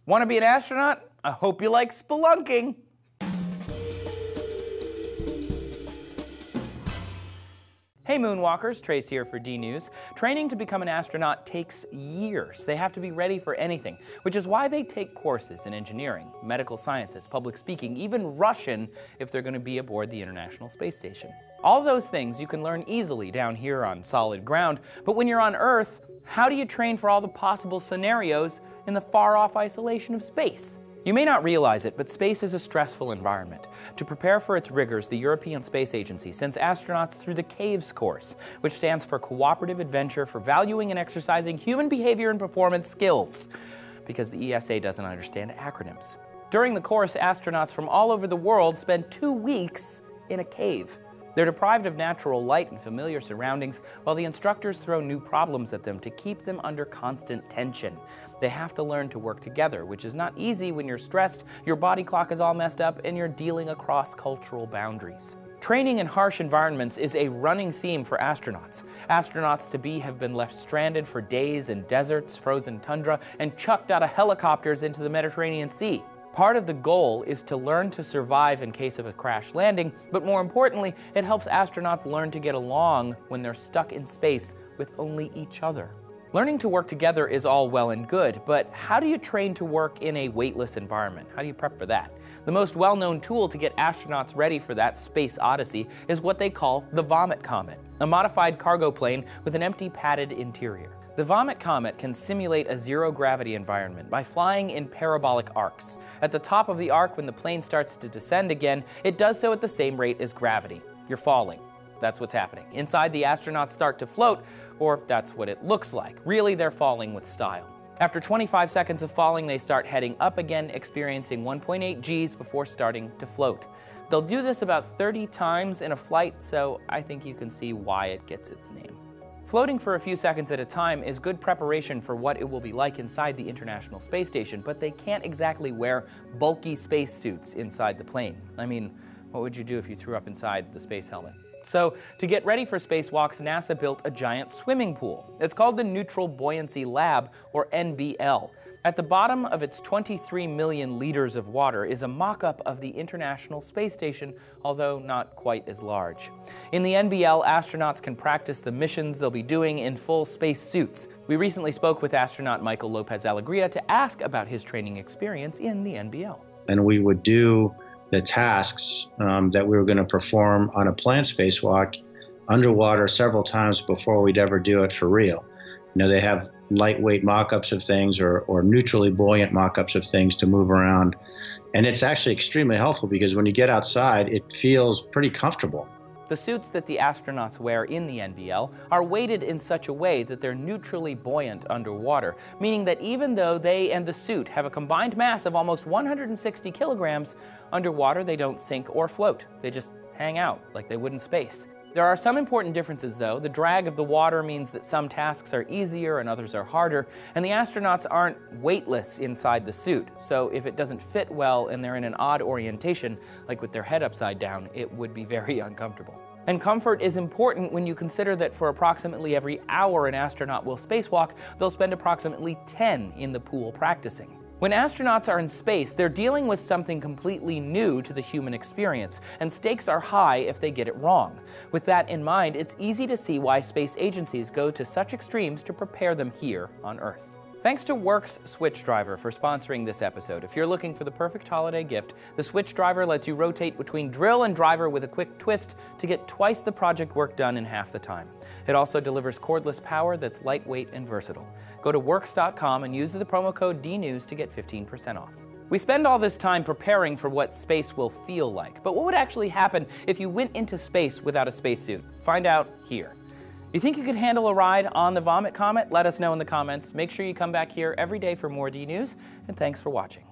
Want to be an astronaut? I hope you like spelunking. Hey Moonwalkers, Trace here for D-News. Training to become an astronaut takes years. They have to be ready for anything, which is why they take courses in engineering, medical sciences, public speaking, even Russian if they're going to be aboard the International Space Station. All those things you can learn easily down here on solid ground, but when you're on Earth, how do you train for all the possible scenarios in the far-off isolation of space? You may not realize it, but space is a stressful environment. To prepare for its rigors, the European Space Agency sends astronauts through the CAVES course, which stands for Cooperative Adventure for Valuing and Exercising Human Behavior and Performance Skills, because the ESA doesn't understand acronyms. During the course, astronauts from all over the world spend 2 weeks in a cave. They're deprived of natural light and familiar surroundings, while the instructors throw new problems at them to keep them under constant tension. They have to learn to work together, which is not easy when you're stressed, your body clock is all messed up, and you're dealing across cultural boundaries. Training in harsh environments is a running theme for astronauts. Astronauts-to-be have been left stranded for days in deserts, frozen tundra, and chucked out of helicopters into the Mediterranean Sea. Part of the goal is to learn to survive in case of a crash landing, but more importantly, it helps astronauts learn to get along when they're stuck in space with only each other. Learning to work together is all well and good, but how do you train to work in a weightless environment? How do you prep for that? The most well-known tool to get astronauts ready for that space odyssey is what they call the Vomit Comet, a modified cargo plane with an empty padded interior. The Vomit Comet can simulate a zero-gravity environment by flying in parabolic arcs. At the top of the arc, when the plane starts to descend again, it does so at the same rate as gravity. You're falling. That's what's happening. Inside, the astronauts start to float, or that's what it looks like. Really, they're falling with style. After 25 seconds of falling, they start heading up again, experiencing 1.8 Gs before starting to float. They'll do this about 30 times in a flight, so I think you can see why it gets its name. Floating for a few seconds at a time is good preparation for what it will be like inside the International Space Station, but they can't exactly wear bulky space suits inside the plane. I mean, what would you do if you threw up inside the space helmet? So, to get ready for spacewalks, NASA built a giant swimming pool. It's called the Neutral Buoyancy Lab, or NBL. At the bottom of its 23 million liters of water is a mock-up of the International Space Station, although not quite as large. In the NBL, astronauts can practice the missions they'll be doing in full space suits. We recently spoke with astronaut Michael Lopez Alegria to ask about his training experience in the NBL. And we would do the tasks that we were going to perform on a planned spacewalk underwater several times before we'd ever do it for real. You know, they have lightweight mock-ups of things or neutrally buoyant mock-ups of things to move around. And it's actually extremely helpful because when you get outside, it feels pretty comfortable. The suits that the astronauts wear in the NBL are weighted in such a way that they're neutrally buoyant underwater, meaning that even though they and the suit have a combined mass of almost 160 kilograms, underwater they don't sink or float. They just hang out like they would in space. There are some important differences though. The drag of the water means that some tasks are easier and others are harder, and the astronauts aren't weightless inside the suit, so if it doesn't fit well and they're in an odd orientation, like with their head upside down, it would be very uncomfortable. And comfort is important when you consider that for approximately every hour an astronaut will spacewalk, they'll spend approximately 10 in the pool practicing. When astronauts are in space, they're dealing with something completely new to the human experience, and stakes are high if they get it wrong. With that in mind, it's easy to see why space agencies go to such extremes to prepare them here on Earth. Thanks to Works Switch Driver for sponsoring this episode. If you're looking for the perfect holiday gift, the Switch Driver lets you rotate between drill and driver with a quick twist to get twice the project work done in half the time. It also delivers cordless power that's lightweight and versatile. Go to works.com and use the promo code DNews to get 15% off. We spend all this time preparing for what space will feel like, but what would actually happen if you went into space without a spacesuit? Find out here. You think you could handle a ride on the Vomit Comet? Let us know in the comments. Make sure you come back here every day for more D-News, and thanks for watching.